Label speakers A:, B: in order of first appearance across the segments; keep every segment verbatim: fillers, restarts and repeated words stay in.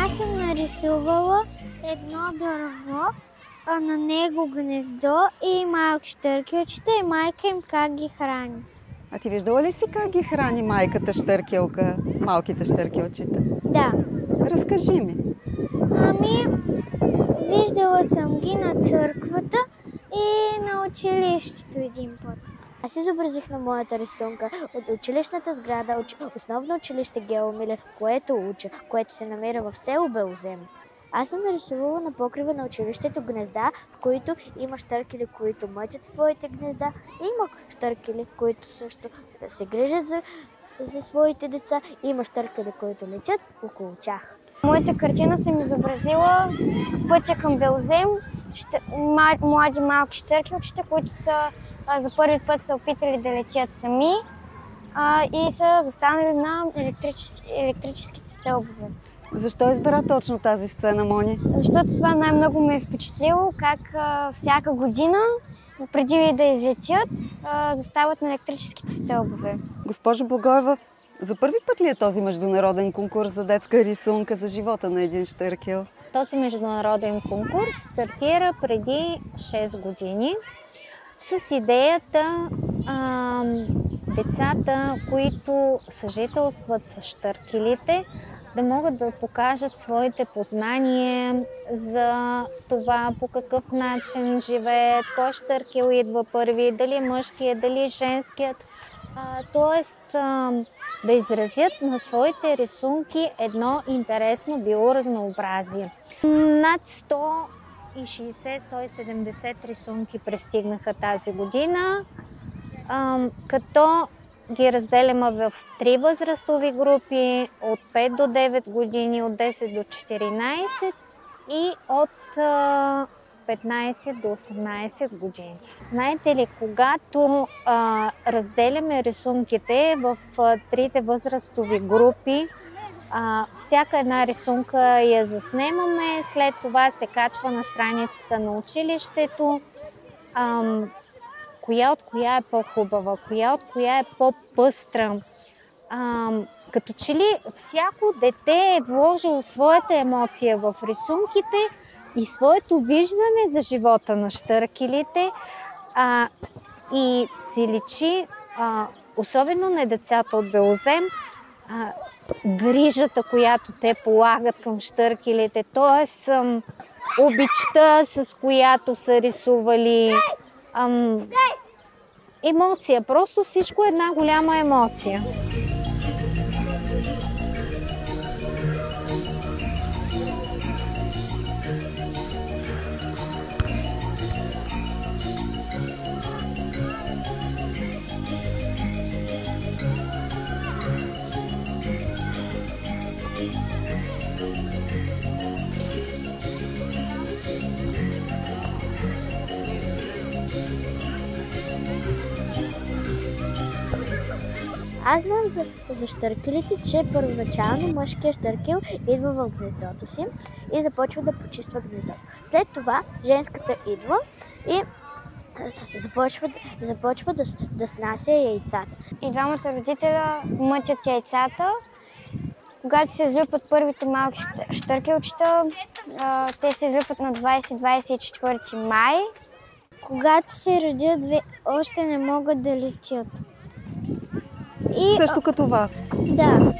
A: Аз съм нарисувала едно дърво, а на него гнездо и малки щъркелчета и майка им как ги храни.
B: А ти виждала ли си как ги храни майката щъркелка, малките щъркелчета?
A: Да.
B: Разкажи ми.
A: Ами, виждала съм ги на църквата и на училището един път. Аз изобразих на моята рисунка от училищната сграда, основно училище Гео Милев, в което уча, което се намира в село Белозем. Аз съм нарисувала на покрива на училището гнезда, в които има щъркели, които мътят своите гнезда, и има щъркели, които също се грижат за, за своите деца, и има щъркели, които летят около тях. Моята картина съм изобразила пътя към Белозем, млади малки щъркелчета, които са а, за първи път са опитали да летят сами а, и са застанали на електричес... електрическите стълбове.
B: Защо избра точно тази сцена, Мони?
A: Защото това най-много ме е впечатлило, как а, всяка година, преди да излетят, а, застават на електрическите стълбове.
B: Госпожо Благоева, за първи път ли е този международен конкурс за детска рисунка за живота на един щъркел?
C: Този международен конкурс стартира преди шест години с идеята а, децата, които съжителстват с щъркелите, да могат да покажат своите познания за това по какъв начин живеят, кой щъркел идва първи, дали мъжкият, дали женският. Тоест да изразят на своите рисунки едно интересно биоразнообразие. Над сто и шейсет - сто и седемдесет рисунки пристигнаха тази година, като ги разделяме в три възрастови групи, от пет до девет години, от десет до четиринайсет и от петнайсет до осемнайсет години. Знаете ли, когато а, разделяме рисунките в а, трите възрастови групи, а, всяка една рисунка я заснемаме, след това се качва на страницата на училището. А, коя от коя е по-хубава, коя от коя е по-пъстра. А, като че ли всяко дете е вложило своята емоция в рисунките и своето виждане за живота на щъркелите, а, и си личи, а, особено на децата от Белозем, а, грижата, която те полагат към щъркелите, т.е. обичта, с която са рисували, ам, емоция. Просто всичко е една голяма емоция.
A: Аз знам за, за щъркелите, че първоначално мъжкият щъркел идва в гнездото си и започва да почиства гнездото. След това женската идва и започва, започва да, да снася яйцата. И двамата родителя мътят яйцата. Когато се излюпат първите малки щъркелчета, те се излюпат на двайсети - двайсет и четвърти май. Когато се родят, още не могат да летят.
B: И... Също като вас?
A: Да.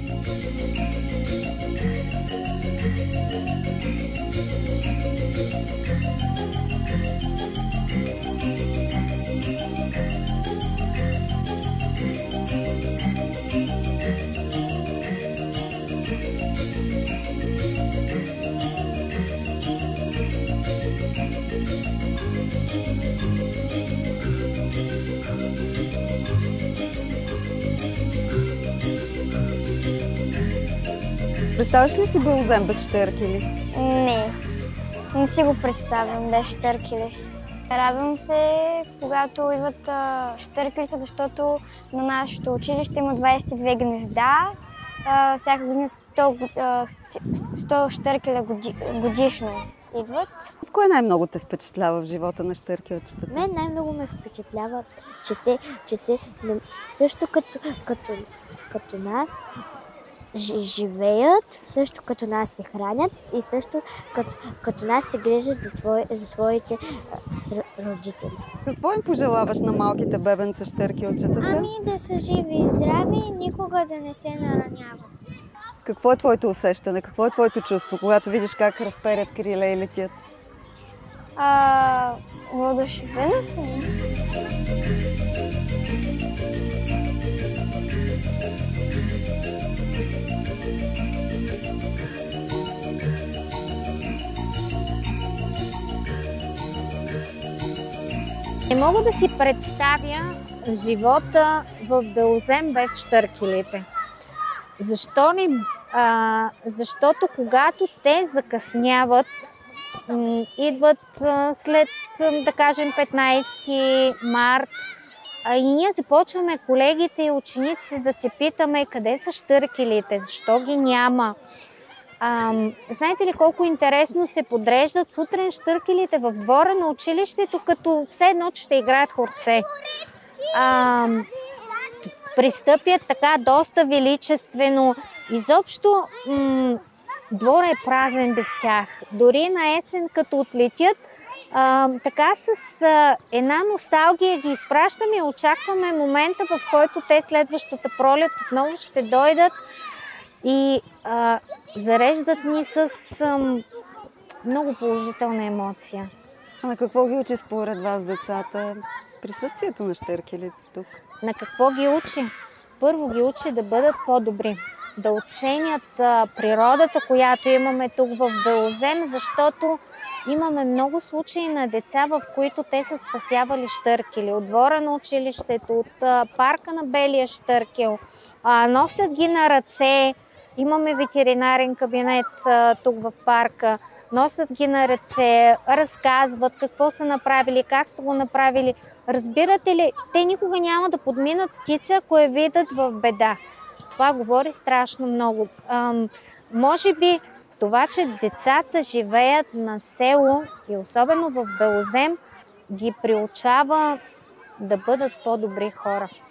B: Представяш ли си Белозем без щъркели?
A: Не, не си го представям без щъркели. Радвам се, когато идват а, щъркелите, защото на нашето училище има двайсет и две гнезда. А, всяка година сто, а, сто щъркеля годи, годишно идват.
B: Кое най-много те впечатлява в живота на щъркелчетата?
A: Мен най-много ме впечатлява, че те, че те също като, като, като нас, живеят, също като нас се хранят и също като, като нас се грижат за, твой, за своите родители.
B: Какво им пожелаваш на малките бебенца щъркелчетата?
A: Ами да са живи и здрави и никога да не се нараняват.
B: Какво е твоето усещане? Какво е твоето чувство, когато видиш как разперят криле и летят?
A: А, въодушевена съм.
C: Не мога да си представя живота в Белозем без щъркелите. Защо не? А, защото когато те закъсняват, м- идват а, след, да кажем, петнайсети март, а, и ние започваме, колегите и ученици, да се питаме къде са щъркелите, защо ги няма. А, знаете ли колко интересно се подреждат сутрин щъркелите в двора на училището, като все едно, че ще играят хорце. А, пристъпят така доста величествено. Изобщо м- двора е празен без тях. Дори на есен, като отлетят, а, така с а, една носталгия ги изпращаме и очакваме момента, в който те следващата пролет отново ще дойдат и а, зареждат ни с а, много положителна емоция.
B: А на какво ги учи според вас децата присъствието на щъркелите тук?
C: На какво ги учи? Първо ги учи да бъдат по-добри, да оценят а, природата, която имаме тук в Белозем, защото имаме много случаи на деца, в които те са спасявали щъркели. От двора на училището, от а, парка на Белия щъркел, а, носят ги на ръце. Имаме ветеринарен кабинет а, тук в парка, носят ги на ръце, разказват какво са направили, как са го направили. Разбирате ли, те никога няма да подминат птица, ако я видят в беда. Това говори страшно много. Ам, може би това, че децата живеят на село и особено в Белозем, ги приучава да бъдат по-добри хора.